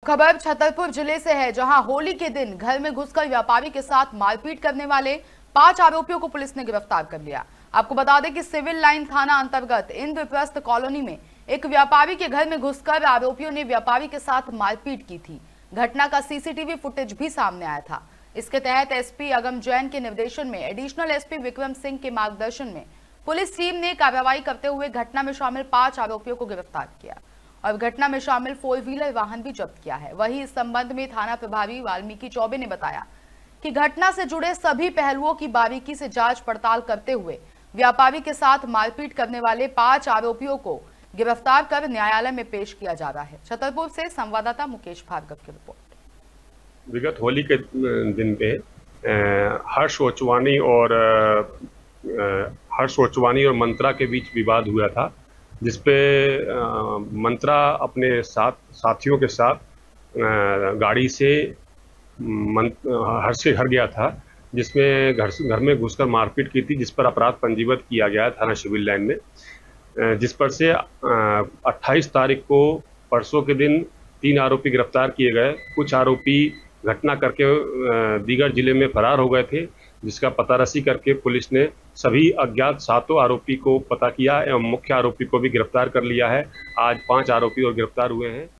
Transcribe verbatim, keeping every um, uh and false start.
खबर छतरपुर जिले से है, जहां होली के दिन घर में घुसकर व्यापारी के साथ मारपीट करने वाले पांच आरोपियों को पुलिस ने गिरफ्तार कर लिया। आपको बता दें कि सिविल लाइन थाना अंतर्गत इंद्रप्रस्थ कॉलोनी में एक व्यापारी के घर में घुसकर आरोपियों ने व्यापारी के साथ मारपीट की थी। घटना का सीसीटीवी फुटेज भी सामने आया था। इसके तहत एसपी अगम जैन के निर्देशन में एडिशनल एसपी विक्रम सिंह के मार्गदर्शन में पुलिस टीम ने कार्रवाई करते हुए घटना में शामिल पांच आरोपियों को गिरफ्तार किया और घटना में शामिल फोर व्हीलर वाहन भी जब्त किया है। वहीं इस संबंध में थाना प्रभारी वाल्मीकि चौबे ने बताया कि घटना से जुड़े सभी पहलुओं की बारीकी से जांच पड़ताल करते हुए व्यापारी के साथ मारपीट करने वाले पांच आरोपियों को गिरफ्तार कर न्यायालय में पेश किया जा रहा है। छतरपुर से संवाददाता मुकेश भार्गव की रिपोर्ट। विगत होली के दिन पे हर्ष ओचवानी और हर्ष ओचवानी और मंत्रा के बीच विवाद हुआ था, जिसपे मंत्रा अपने साथ साथियों के साथ गाड़ी से हर्ष के घर गया था, जिसमें घर घर में घुसकर मारपीट की थी, जिस पर अपराध पंजीबद्ध किया गया है थाना सिविल लाइन में। जिस पर से अट्ठाईस तारीख को परसों के दिन तीन आरोपी गिरफ्तार किए गए। कुछ आरोपी घटना करके दीगर जिले में फरार हो गए थे, जिसका पतारसी करके पुलिस ने सभी अज्ञात सातों आरोपी को पता किया एवं मुख्य आरोपी को भी गिरफ्तार कर लिया है। आज पांच आरोपी और गिरफ्तार हुए हैं।